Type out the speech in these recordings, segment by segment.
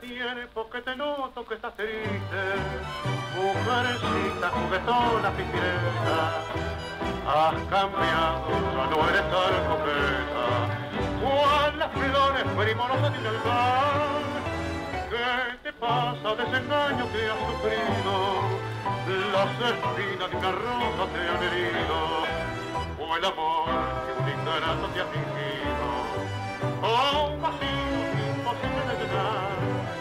tiempo que te noto que estás triste, mujercita juguetona, pispireta. Has cambiado, ya no eres tan coqueta, cual las flores primorosas de un albar. ¿Qué te pasa? Desengaño que has sufrido, las espinas de una rosa te han herido, o el amor que un ingrato te ha fingido, o un vacío imposible de llenar.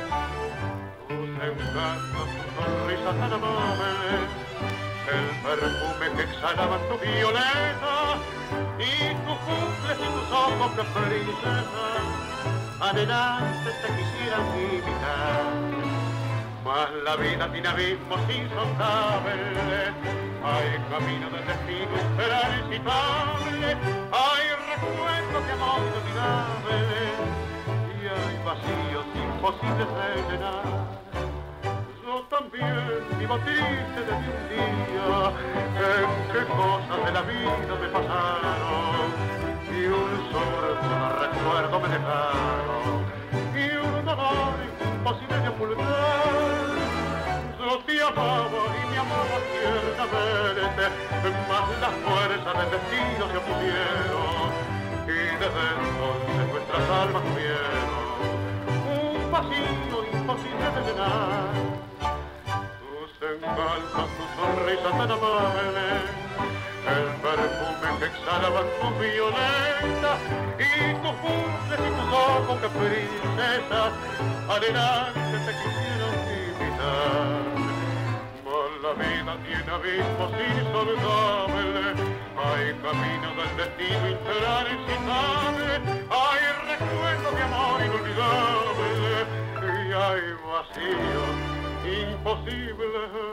Tus encantos, tu sonrisa tan amable, el perfume que exhalaban tu violeta, y tus cumples y tus ojos que princesa, adelante te quisieran imitar. Mas la vida tiene abismos insondables, hay camino del destino intransitable, hay recuerdos de amor inolvidables, y hay vacíos imposibles de llenar. Yo también vivo triste desde un día en que cosas de la vida me pasaron, y un sordo recuerdo me dejaron, y un dolor imposible de ocultar. Yo te amaba y me amaba tiernamente, mas las fuerzas del destino se opusieron, y desde entonces nuestras almas tuvieron un vacío imposible de llenar. Tus encantos, tu sonrisa tan amable, el perfume que exhalaban tus violetas, y tus dulces y tus ojos que princesas adelante te quisieron imitar. Mas la vida tiene abismos insondables, hay camino del destino intransitable, hay recuerdos de amor inolvidable, y hay vacíos imposibles